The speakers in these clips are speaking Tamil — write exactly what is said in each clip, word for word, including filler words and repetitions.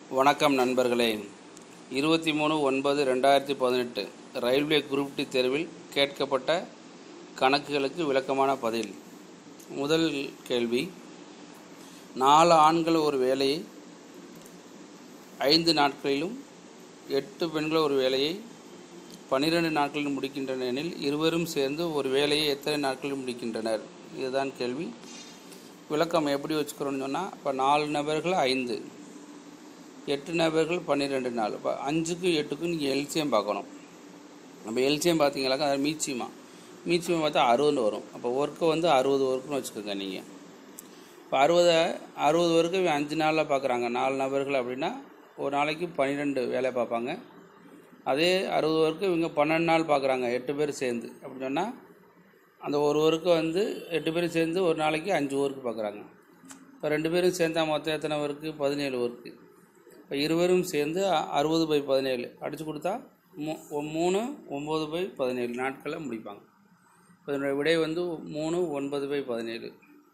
வணக்கம் நண்பர்களே. இருபத்தி மூணு ஒன்பது ரெண்டாயிரத்தி பதினெட்டு ரயில்வே குரூப் டி தேர்வில் கேட்கப்பட்ட கணக்குகளுக்கு விளக்கமான பதில். முதல் கேள்வி, நாலு ஆண்கள் ஒரு வேலையை ஐந்து நாட்களிலும் எட்டு பெண்கள் ஒரு வேலையை பன்னிரெண்டு நாட்களில் முடிக்கின்றனர் எனில் இருவரும் சேர்ந்து ஒரு வேலையை எத்தனை நாட்களில் முடிக்கின்றனர்? இதுதான் கேள்வி. விளக்கம் எப்படி வச்சுக்கிறோன்னு சொன்னால், இப்போ நாலு நபர்கள் ஐந்து, எட்டு நபர்கள் பன்னிரெண்டு நாள். இப்போ அஞ்சுக்கும் எட்டுக்கும் நீங்கள் எல்சியம் பார்க்கணும். நம்ம எல்சியம் பார்த்தீங்கன்னாக்கா அது மீச்சியமாக மீச்சியமாக பார்த்தா அறுபது வரும். அப்போ ஒர்க்கு வந்து அறுபது ஒர்க்குன்னு வச்சுக்கோங்க நீங்கள். இப்போ அறுபதை அறுபது ஒர்க்கு அஞ்சு நாளில் பார்க்குறாங்க நாலு நபர்கள் அப்படின்னா ஒரு நாளைக்கு பன்னிரெண்டு வேலை பார்ப்பாங்க. அதே அறுபது ஒர்க்கு இவங்க பன்னெண்டு நாள் பார்க்குறாங்க எட்டு பேர் சேர்ந்து. அப்படி சொன்னால் அந்த ஒரு ஒர்க்கு வந்து எட்டு பேர் சேர்ந்து ஒரு நாளைக்கு அஞ்சு ஒர்க்கு பார்க்குறாங்க. இப்போ ரெண்டு பேரும் சேர்ந்தால் மொத்தம் எத்தனை ஒர்க்கு? பதினேழு ஒர்க்கு. இப்போ இருவரும் சேர்ந்து அறுபது பை பதினேழு அடித்து கொடுத்தா மூ மூணு ஒம்பது பை பதினேழு நாட்களில் முடிப்பாங்க. இப்போ இதனுடைய விடை வந்து மூணு ஒன்பது பை பதினேழு.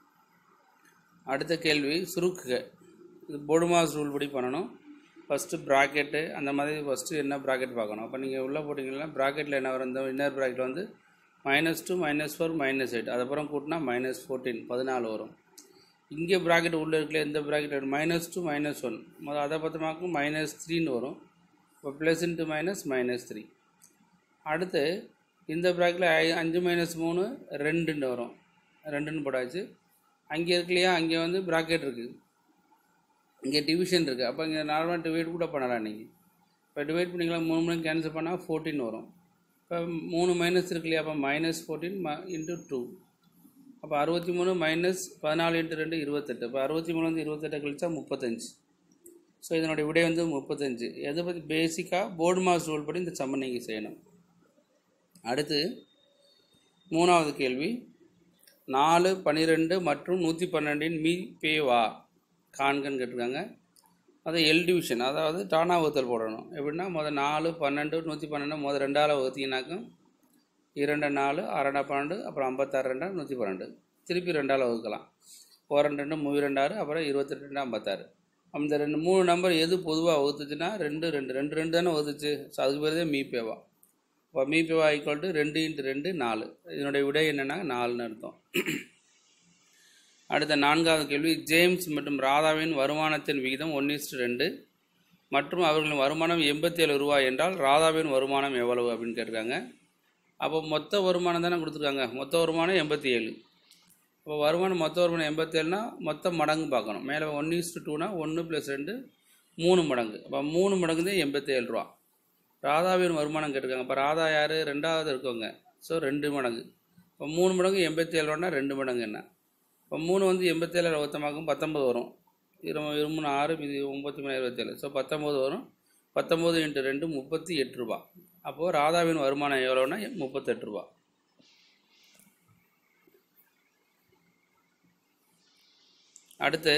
அடுத்த கேள்வி, சுருக்குக. இது போடுமாஸ் ரூல் படி பண்ணணும். ஃபஸ்ட்டு ப்ராக்கெட்டு அந்த மாதிரி ஃபஸ்ட்டு என்ன ப்ராக்கெட் பார்க்கணும். அப்போ நீங்கள் உள்ளே போட்டிங்கன்னா ப்ராக்கெட்டில் என்ன வரும்? இந்த இன்னர் ப்ராக்கெட்டில் வந்து minus two minus four minus eight, அதுக்கப்புறம் கூட்டினா மைனஸ் ஃபோர்டீன் பதினாலு வரும். இங்கே ப்ராக்கெட் உள்ளே இருக்கல இந்த bracket minus two minus one முதல் அதை பற்றமாக்கும் மைனஸ் த்ரீன்னு வரும். இப்போ plus into minus minus three. அடுத்து இந்த ப்ராக்கெட்டில் ஐ அஞ்சு மைனஸ் மூணு ரெண்டுன்னு வரும். ரெண்டுன்னு போட்டாச்சு. அங்கே இருக்கு இல்லையா, அங்கே வந்து ப்ராக்கெட் இருக்குது, இங்கே டிவிஷன் இருக்குது. அப்போ இங்கே நார்மலாக டிவைட் கூட பண்ணலாம் நீங்கள். இப்போ டிவைட் பண்ணிங்களா, மூணு மணி கேன்சல் பண்ணால் ஃபோர்டீன் வரும். இப்போ மூணு மைனஸ் இருக்கு இல்லையா, அப்போ மைனஸ் ஃபோர்டீன் ம இன்ட்டு டூ. அப்போ அறுபத்தி மூணு மைனஸ் பதினாலு இன்ட்டு ரெண்டு இருபத்தெட்டு. இப்போ அறுபத்தி மூணு வந்து இருபத்தெட்டு கழிச்சா முப்பத்தஞ்சு. ஸோ இதனுடைய விடை வந்து முப்பத்தஞ்சு. எதை பற்றி? பேசிக்காக போர்டு மாஸ் ரூல் படி இந்த சம்மன் நீங்கள் செய்யணும். அடுத்து மூணாவது கேள்வி, நாலு பன்னிரெண்டு மற்றும் நூற்றி பன்னெண்டின் மீ பேவா காண்கன்னு கேட்டிருக்காங்க. அதை எல் டிவிஷன், அதாவது டானா வகுத்தல் போடணும். எப்படின்னா முதல் நாலு பன்னெண்டு நூற்றி பன்னெண்டு முதல் ரெண்டால் வகுத்திங்கனாக்கும் இரண்டு நாலு அரை பன்னெண்டு, அப்புறம் ஐம்பத்தாறு ரெண்டா நூற்றி பன்னெண்டு, திருப்பி ரெண்டால் வகுக்கலாம். ஒரு ரெண்டு ரெண்டு மூணு ரெண்டாறு, அப்புறம் இருபத்தெட்டு ரெண்டு ஐம்பத்தாறு. அந்த ரெண்டு மூணு நம்பர் எது பொதுவாக வகுத்துச்சுன்னா ரெண்டு ரெண்டு ரெண்டு ரெண்டு தானே வகுத்துச்சு. ஸோ அதுக்கு பேர் தான் மீபேவா. இப்போ மீபேவா ஈக்குவல் டு ரெண்டு இன்ட்டு ரெண்டு நாலு. இதனுடைய விடை என்னென்னா நாலுன்னு அர்த்தம். அடுத்த நான்காவது கேள்வி, ஜேம்ஸ் மற்றும் ராதாவின் வருமானத்தின் விகிதம் ஒன்று இஸ்டு ரெண்டு மற்றும் அவர்களின் வருமானம் எண்பத்தி ஏழு ரூபாய் என்றால் ராதாவின் வருமானம் எவ்வளவு அப்படின்னு கேட்டிருக்காங்க. அப்போ மொத்த வருமானம் தானே கொடுத்துருக்காங்க. மொத்த வருமானம் எண்பத்தி ஏழு. அப்போ வருமானம் மொத்த வருமானம் எண்பத்தி ஏழுனா மொத்த மடங்கு பார்க்கணும். மேலே ஒன்று இஸ்டு டூனா ஒன்று ப்ளஸ் ரெண்டு மூணு மடங்கு. அப்போ மூணு மடங்கு தான் எண்பத்தி ஏழு ரூபா. ராதாவின் வருமானம் கேட்டிருக்காங்க. இப்போ ராதா யார்? ரெண்டாவது இருக்கவங்க. ஸோ ரெண்டு மடங்கு. இப்போ மூணு மடங்கு எண்பத்தி ஏழு ரூபான்னா ரெண்டு மடங்கு என்ன? இப்போ மூணு வந்து எண்பத்தி ஏழு ஒத்தமாக்கும் பத்தொம்பது வரும். இரு இருமூணு ஆறு இது ஒம்பத்தி மூணு இருபத்தேழு. ஸோ பத்தொம்போது வரும். பத்தொம்போது இன்ட்டு ரெண்டு முப்பத்தி எட்டு ரூபா. அப்போது ராதாவின் வருமானம் எவ்வளோன்னா முப்பத்தெட்டு ரூபா. அடுத்து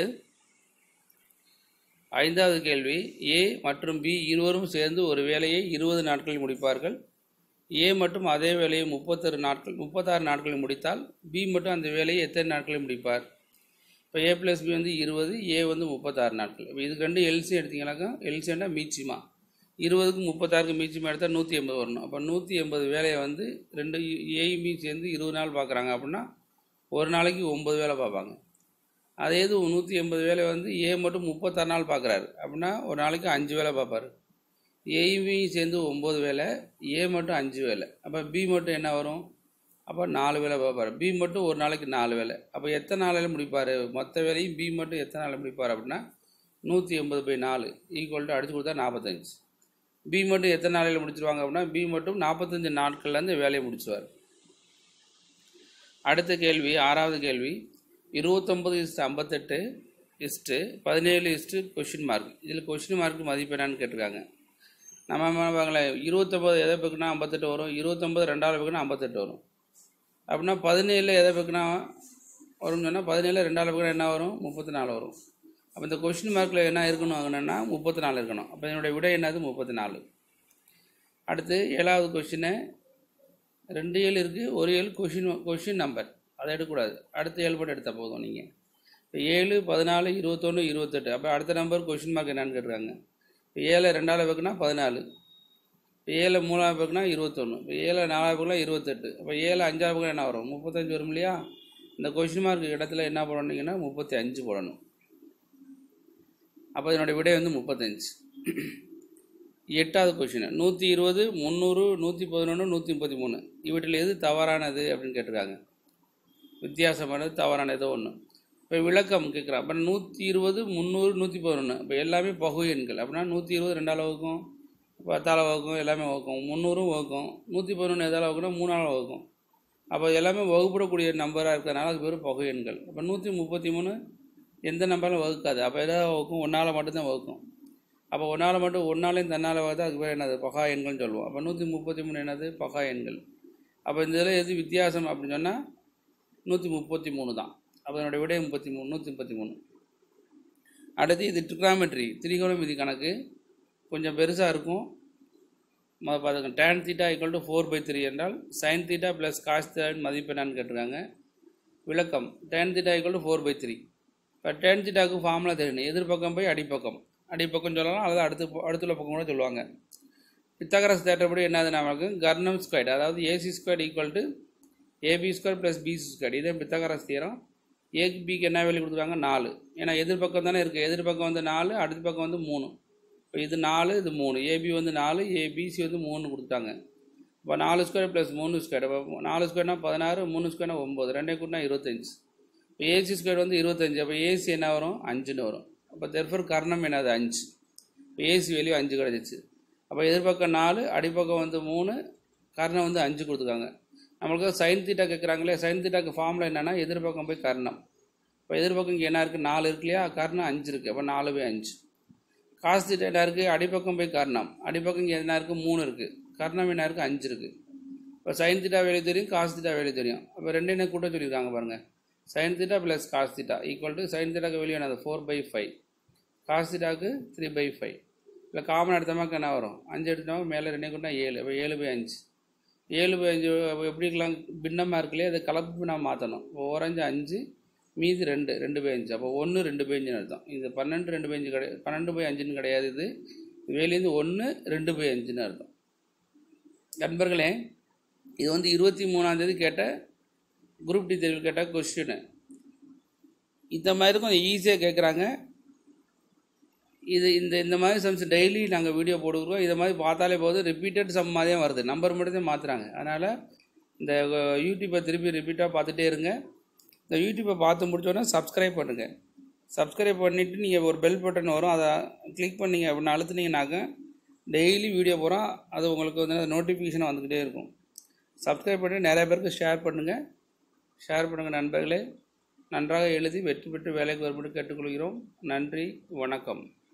ஐந்தாவது கேள்வி, ஏ மற்றும் பி இருவரும் சேர்ந்து ஒரு வேலையை இருபது நாட்களில் முடிப்பார்கள். ஏ மட்டும் அதே வேலையை முப்பத்தாறு நாட்கள் முப்பத்தாறு நாட்களில் முடித்தால் பி மட்டும் அந்த வேலையை எத்தனை நாட்களில் முடிப்பார்? இப்போ ஏ ப்ளஸ் பி வந்து இருபது, ஏ வந்து முப்பத்தாறு நாட்கள். இப்போ இதுக்கு ரெண்டு எல்சி எடுத்திங்கனாக்கா எல்சின்னா மீச்சிமா இருபதுக்கு முப்பத்தாறுக்கு மீச்சிமா எடுத்தால் நூற்றி எண்பது வரணும். அப்போ நூற்றி எண்பது வேலையை வந்து ரெண்டு ஏயும் பி சேர்ந்து இருபது நாள் பார்க்குறாங்க அப்படின்னா ஒரு நாளைக்கு ஒம்பது வேலை பார்ப்பாங்க. அதே இது நூற்றி எண்பது வேலை வந்து ஏ மட்டும் முப்பத்தாறு நாள் பார்க்குறாரு அப்படின்னா ஒரு நாளைக்கு அஞ்சு வேலை பார்ப்பார். ஏயும் பி சேர்ந்து ஒம்பது வேலை, ஏ மட்டும் அஞ்சு வேலை. அப்போ பி மட்டும் என்ன வரும்? அப்போ நாலு வேலை பார்ப்பார். பி மட்டும் ஒரு நாளைக்கு நாலு வேலை. அப்போ எத்தனை நாளையில் முடிப்பார்? மொத்த வேலையும் பி மட்டும் எத்தனை நாளில் முடிப்பார் அப்படின்னா நூற்றி எண்பது பை நாலு ஈக்குவல் டு அடிச்சு கொடுத்தா நாற்பத்தஞ்சு. பி மட்டும் எத்தனை நாளையில் முடிச்சிருவாங்க அப்படின்னா பி மட்டும் நாற்பத்தஞ்சு நாட்கள்லேருந்து வேலையை முடிச்சுவார். அடுத்த கேள்வி ஆறாவது கேள்வி, இருபத்தொம்பது இஸ்ட்டு ஐம்பத்தெட்டு இஸ்ட்டு பதினேழு இஸ்ட்டு கொஷின் மார்க். இதில் கொஷின் மார்க் மதிப்பு என்னன்னு கேட்டிருக்காங்க. நம்ம வாங்கல இருபத்தொம்பது எதை பக்குனா ஐம்பத்தெட்டு வரும், இருபத்தொம்பது ரெண்டாவது பக்குனா ஐம்பத்தெட்டு வரும். அப்படின்னா பதினேழில் எதை பக்குனா வரும்னு சொன்னால் பதினேழு ரெண்டாவது பக்குனா என்ன வரும்? முப்பத்தி நாலு வரும். அப்போ இந்த கொஷின் மார்க்கில் என்ன இருக்கணும் ஆகணும்னா முப்பத்தி நாலு இருக்கணும். அப்போ என்னுடைய விடை என்னது? முப்பத்தி நாலு. அடுத்து ஏழாவது கொஷினு, ரெண்டு ஏழு இருக்குது, ஒரு ஏழு கொஷின் கொஷின் நம்பர் அதை எடுக்கக்கூடாது. அடுத்து ஏழு மட்டும் எடுத்தால் போதும். நீங்கள் இப்போ ஏழு பதினாலு இருபத்தொன்று இருபத்தெட்டு. அப்போ அடுத்த நம்பர் கொஷின் மார்க் என்னன்னு கேட்டுருக்காங்க. இப்போ ஏழை ரெண்டாவது பக்கம்னா பதினாலு, இப்போ ஏழை மூணாவது பக்கம்னா இருபத்தொன்று, இப்போ ஏழை நாலாவது பக்கம் இருபத்தெட்டு, அப்போ ஏழு அஞ்சாவது பக்கம் என்ன வரும்? முப்பத்தஞ்சு வரும் இல்லையா? இந்த கொஷின் மார்க் இடத்துல என்ன போடணுங்கன்னா முப்பத்தி அஞ்சு போடணும். அப்போ இதனுடைய விடை வந்து முப்பத்தஞ்சு. எட்டாவது கொஷின் நூற்றி இருபது முந்நூறு நூற்றி பதினொன்று நூற்றி முப்பத்தி மூணு இவற்றில் எது தவறானது அப்படின்னு கேட்டிருக்காங்க. வித்தியாசமானது தவறானதோ ஒன்று. இப்போ விளக்கம் கேட்குறான். அப்போ நூற்றி இருபது முந்நூறு நூற்றி பதினொன்று இப்போ எல்லாமே பகு எண்கள். அப்படின்னா நூற்றி இருபது ரெண்டாள் வகுக்கும், பத்தாள் வகுக்கும், எல்லாமே வகுக்கும். முந்நூறும் வகுக்கும், நூற்றி பதினொன்று எதால் வகுக்குன்னா மூணாள் வகுக்கும். அப்போ எல்லாமே வகுப்படக்கூடிய நம்பராக இருக்கிறதுனால அது பேர் பகு எண்கள். அப்போ நூற்றி முப்பத்தி மூணு எந்த நம்பராலும் வகுக்காது. அப்போ எதாவது வகுக்கும், ஒன்றால் மட்டும்தான் வகுக்கும். அப்போ ஒன்றால் மட்டும் ஒன்றாலையும் தன்னால் வகுத்தா அதுக்கு பேர் என்னது? பகா எண்கள்னு சொல்லுவோம். அப்போ நூற்றி முப்பத்தி மூணு என்னது? பகா எண்கள். அப்போ இந்த இதில் எது வித்தியாசம் அப்படின்னு சொன்னால் நூற்றி முப்பத்தி மூணு தான். அப்போ அதனுடைய விடை முப்பத்தி மூணு நூற்றி முப்பத்தி மூணு. அடுத்து இது ட்ரிக்னாமெட்ரி திரிகோணமிதி கணக்கு கொஞ்சம் பெருசாக இருக்கும். பார்த்துங்க. Tan theta equal to four by three என்றால் சைன் தீட்டா ப்ளஸ் காஸ் தீட்டாவின் மதிப்பு என்னன்னு கேட்டிருக்காங்க. விளக்கம் tan theta equal to four by three. இப்போ டேன் தீட்டாவுக்கு ஃபார்முலா தெரியணும். எதிர்பக்கம் போய் அடிப்பக்கம், அடிப்பக்கம் சொல்லலாம், அல்லது அடுத்து அடுத்துள்ள பக்கம் கூட சொல்லுவாங்க. பித்தாகரஸ் தேற்றப்படி என்னது நமக்கு? கர்ணம் ஸ்கொயர், அதாவது AC square equal to AB square plus BC square. இதே பித்தாகரஸ் தியரம். ஏக்கு பிக்கு என்ன வேல்யூ கொடுத்துருக்காங்க? நாலு. ஏன்னா எதிர்பக்கம் தானே இருக்குது. எதிர்பக்கம் வந்து நாலு, அடுத்த பக்கம் வந்து மூணு. இப்போ இது நாலு, இது மூணு. ஏபி வந்து நாலு, ஏபிசி வந்து மூணு கொடுத்தாங்க. இப்போ நாலு ஸ்கொயர் ப்ளஸ் மூணு ஸ்கொயர். இப்போ நாலு ஸ்கொயர்னா பதினாறு, மூணு ஸ்கொயர்னா ஒம்பது, ரெண்டே கூட்டினா இருபத்தஞ்சி. இப்போ ஏசி ஸ்கொயர் வந்து இருபத்தஞ்சி. அப்போ ஏசி என்ன வரும்? அஞ்சுன்னு வரும். அப்போ தெர்ஃபர் கர்ணம் என்னது? அஞ்சு. இப்போ ஏசி வேல்யூ அஞ்சு கிடச்சிச்சு. அப்போ எதிர்பக்கம் நாலு, அடிப்பக்கம் வந்து மூணு, கர்ணம் வந்து அஞ்சு கொடுத்துருக்காங்க. நம்மளுக்கு சைன் தீட்டா கேட்குறாங்களே, சைன் தீட்டாக்கு ஃபார்முலா என்னென்னா எதிர்பக்கம் போய் கர்ணம். இப்போ எதிர்பக்கம் இங்கே என்ன இருக்குது? நாலு இருக்கு இல்லையா? கர்ணம் அஞ்சு இருக்குது. அப்போ நாலு போய் அஞ்சு. காஸ் தீட்டா என்ன இருக்குது? அடிப்பக்கம் போய் கர்ணம். அடிப்பக்கம் இங்கே என்ன இருக்குது? மூணு இருக்குது. கர்ணம் என்ன இருக்குது? அஞ்சு இருக்குது. இப்போ சைன் தீட்டா வேல்யூ தெரியும், காஸ் தீட்டா வேல்யூ தெரியும். அப்போ ரெண்டு என்ன கூட்ட சொல்லியிருக்காங்க பாருங்கள். Sine theta plus cos theta equal to sine தீட்டாக்கு வேல்யூ என்னது? Four by five. காஸ் தீட்டாவுக்கு த்ரீ பை ஃபைவ். இல்லை காமன் எடுத்தமாக்கு என்ன வரும்? அஞ்சு எடுத்தோம், மேலே ரெண்டே கூட்டினா ஏழு. அப்போ ஏழு பை அஞ்சு. ஏழு பை அஞ்சு எப்படி இருக்கலாம்? பின்னமாக இருக்குல்லையே, அதை கலப்பு நான் மாற்றணும். ஓரஞ்சு அஞ்சு, மீதி ரெண்டு, ரெண்டு பை அஞ்சு. அப்போ ஒன்று ரெண்டு பை அஞ்சுன்னு அர்த்தம். இது பன்னெண்டு ரெண்டு பை அஞ்சு கிடையாது, பன்னெண்டு பை அஞ்சுன்னு கிடையாது. இது வேலேருந்து ஒன்று ரெண்டு பை அஞ்சுன்னு அர்த்தம். நண்பர்களே, இது வந்து இருபத்தி மூணாந்தேதி கேட்ட குரூப் டி தேர்வில் கேட்ட கொஸ்டின். இந்த மாதிரி கொஞ்சம் ஈஸியாக கேட்குறாங்க. இது இந்த இந்த மாதிரி சம்ஸ் டெய்லி நாங்கள் வீடியோ போடுக்கிறோம். இதை மாதிரி பார்த்தாலே போதும், ரிப்பீட்டட் சம் மாதிரியே வருது, நம்பர் மட்டும் தான் மாற்றுறாங்க. அதனால் இந்த யூடியூப்பை திருப்பி ரிப்பீட்டாக பார்த்துட்டே இருங்க. இந்த யூடியூப்பை பார்த்து முடிச்சோடனே சப்ஸ்கிரைப் பண்ணுங்கள். சப்ஸ்கிரைப் பண்ணிவிட்டு நீங்கள் ஒரு பெல் பட்டன் வரும், அதை கிளிக் பண்ணிங்க அப்படின்னு அழுத்துனீங்கன்னாக்க டெய்லி வீடியோ போகிறோம், அது உங்களுக்கு வந்து நோட்டிஃபிகேஷன் வந்துக்கிட்டே இருக்கும். சப்ஸ்கிரைப் பண்ணி நிறைய பேருக்கு ஷேர் பண்ணுங்கள். ஷேர் பண்ணுங்கள் நண்பர்களே. நன்றாக எழுதி வெற்றி பெற்று வேலைக்கு வரும்படி கேட்டுக்கொள்கிறோம். நன்றி, வணக்கம்.